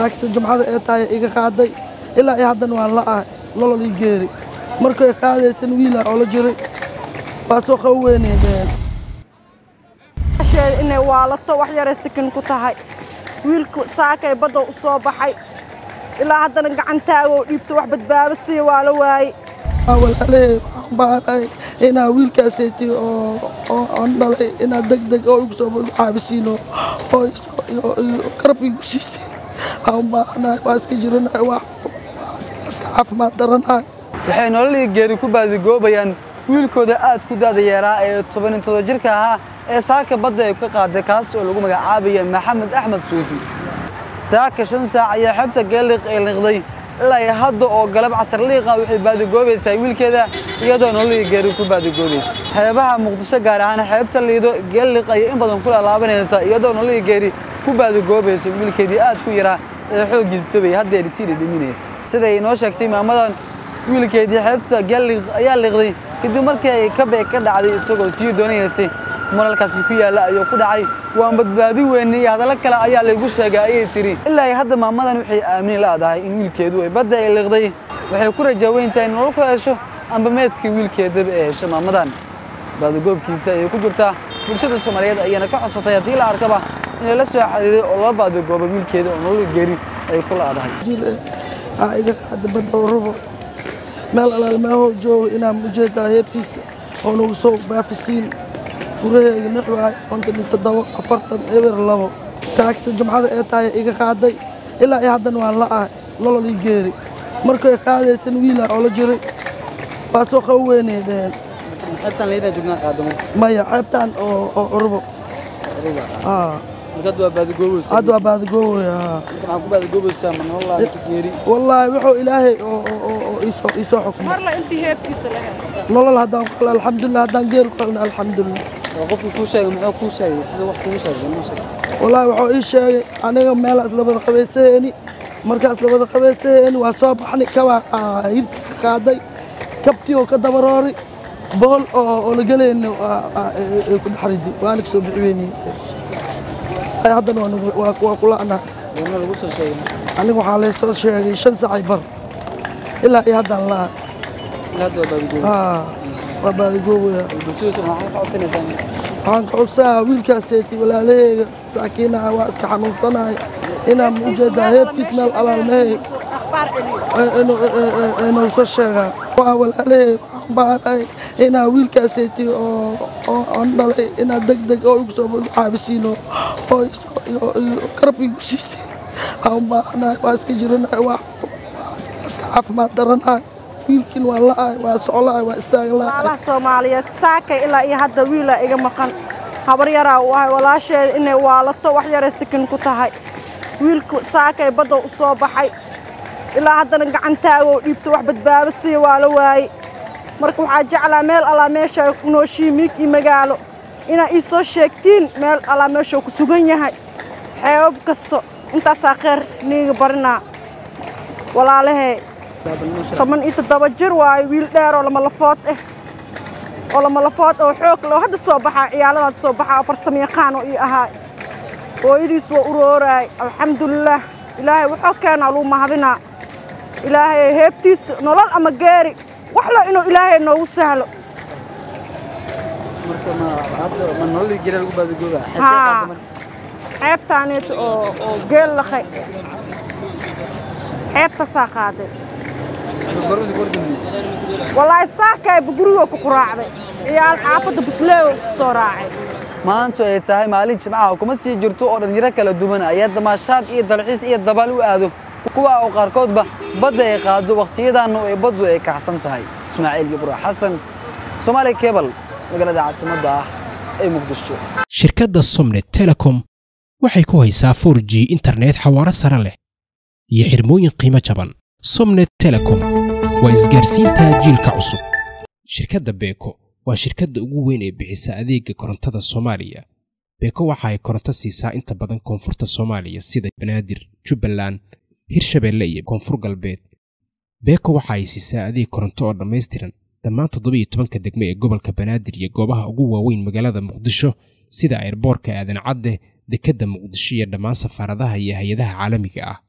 saakta jumcada ee tahay iga qaaday ilaa iyo haddana waan la'ahay nolol ii geeri markay qaadaysan wiila oo la jiray waa soo qaweynayeen inay waalato wax yar sakin ku tahay wiilku saakay badda u soo baxay ilaa haddana gacantaaga oo dhiibto wax badbaado si waa la waayay walaalay waxaan baahnay inaa wiilkaaseeti oo aan dhalay inaa degdeg oo igu soo caabisiino oo garab igu siisay aan baahnay waa iska jiranahay waa iska caafimaad daranahay waxay nololii geeri ku baadigoobayaan wiilkooda aad ku daadayeeraa ee 17 jirka ahaa ee saaka badda ay ka qaaday kaas oo lagu magacaabay Maxamed Axmed Suufi saaka 5 saac ayaa xabta geeliq ee liqday ilaa hadda oo galab casar liiqa waxay baadigoobaysaa wiilkeeda iyadoo nololii geeri ku baadigoobaysa xeebaha Muqdisho gaar ahaan xeebta Liido geeliq ay in badan ku laabanaysa iyadoo nololii geeri ku baadigoobaysa wiilkeedii aad ku yaraa ee xoogiisa bay hadda ay sii dhiminaysa sida ay noo sheegtay maamadan wiilkeedii xeebta geeliq ayaa liqday kadib markii ay ka dhacday isagoo sii doonaysay maralkaasi ku yaala ayuu ku dhacay waan badbaadi weynay hadalka kale ayaa lagu sheegay ayay tiri ilaa hadda maamadan waxay aamin laadahay in wiilkeedu ay badda ay liqday waxay ku rajaaweyntaa in nolol ku hesho amba meedkii wiilkeeda ay hesho maamadan baadigoobkiisa ay ku jirtaa bulshada Soomaaliyeed ayana ka cusubtay hadii la arkaba in la soo xiriiray oo la baadigoobo wiilkeeda oo nolol geeri ay ku laadahay iga qaaday badda rubo meel alaal ma hoo joogo inaan mujeedaa heebtiisa oo nagu soo baafisiin furaheyga naxwaay 47 eber labo saakta jumcada ee tahay iga qaaday ilaa iyo haddana waan la'ahay nolol ii geeri markay qaadaysan wiila oo la jiray waa soo qaweynayeen xabtan leedahay joognaa qaadamo maya xabtan oo urbo markaad waa baadigoobaysaa hadda waa baadigoobaysaa waxaan ku baadigoobaysaa ma nolol geeri wallaahi wuxuu ilaahay oo isoo xukmay marla intii heebtiisa lahayd nolol haddaan qala alxamdulillah haddaan geeri qalna alxamdulillah qofku ku sheegay muxuu ku sheegay sida wax ku sheegay ma sheegay wallaahi wuxuu ii sheegay aniga meelaas labada qabeysayni markaas labada qabeysayni waa soo baxnay kaba hirti qaaday kabti oo ka dabaroori bool oo la galayna ay ku dhaxridi waan ka soo bixiyay ay haddana waa kula ana wana lagu soo sheegay aniga waxaa la soo sheegay 5 saac bar ilaa iyo haddaan la waa baadigoobaysaa bulshada waxaan ka codsanaysaa waxaan ka codsanaa wiilkaaseeti walaalaheyga saakiinaha waa iska xanuunsanahay inaan mujeedaa heebtiis meel alaalmahey inuu soo sheegaa waa walaalahey waxaan baahnay inaa wiilkaaseeti oo aan dhalay inaa degdeg oo igu soo caabisiino oo garab igu siisay aan baahnahay waa iska jiranahay waa iska caafimaad daranahay wiilkin waa la'ahay waa socolahay waa istaaglahay walaalaha Soomaaliyeed saakay ilaa iyo hadda wiila iga maqan habar yaraa wahay walaasheed inay waalato wax yar sakin ku tahay wiilku saakay badda u soo baxay ilaa haddana gacantaaga oo dhiibto wax badbaado si waa la waayay marka waxaa jeclaa meel alla meesha noo shiimig iyo magaalo inaa ii soo sheegtiin meel alla meesha ku sugan yahay xeeb kasto intaasaa khayr niiga barinaa walaalahey 17 jir waaye wiil dheer oo lama lafood oo xoog loo hadda soo baxaa ciyaaladaad soo baxaa farsamo yaqaan oo ii ahaa hooyadiis waa urooraay alxamdulillah ilaahay wuxuu keenaa lagu mahadinaa ilaahay heebtiisa nolol ama geeri wax la inuu ilaahay noogu sahlo marka ma nololii geeri lagu baadigooba xeebtaaneet oo geel laqay xeebta saa qaaday والله ساكا بقولوا كقراعي عيال حافظ بسلو الصراعي maanta ay tahay maalin jimcaha kuma sii jirto oo dhalinyaro kala duwan ayaa damaashaad iyo dalxiis iyo dabaal u aado kuwa oo qaarkoodba badda ay qaado waqtiyadan oo baddu ay kacsan tahay Ismaaciil Gibro Xasan Somali Cable magaalada caasimadda ah ee Muqdisho shirkadda Somnet Telecom waxay ku haysaa 4G internet xawaare sare leh iyo xirmooyin qiimo jaban Somnet Telecom waa isgaarsiinta jiilka cusub shirkadda Beko waa shirkadda ugu weyn ee bixisa adeega korontada Soomaaliya Beko waxa ay koronto siisaa inta badan koonfurta Soomaaliya sida Banaadir, Jubbaland, Hirshabeelle iyo Koonfur Galbeed Beko waxa ay siisaa adeeg koronto oo dhameystiran dhammaan 17 degme ee gobolka Banaadir iyo goobaha ugu waaweyn magaalada Muqdisho sida airportka Aadan Cadde, dekedda Muqdisho iyo dhammaan safaaradaha iyo hay'adaha caalamiga ah